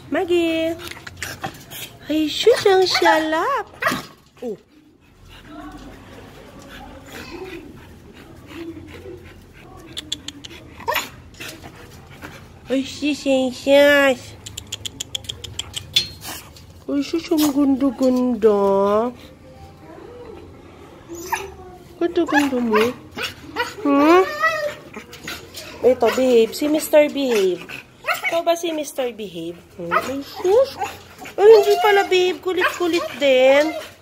Maggie. Ay, sus, ang syalap. Oh. Ay, sus. Ay, sus, ang ganda-ganda. Ganda-ganda mo. Hmm? Ito, Behave. Si Mr. Behave. Ito ba si Mr. Behave? Ay, sus. Ay, hindi pala, Behave. Kulit-kulit din.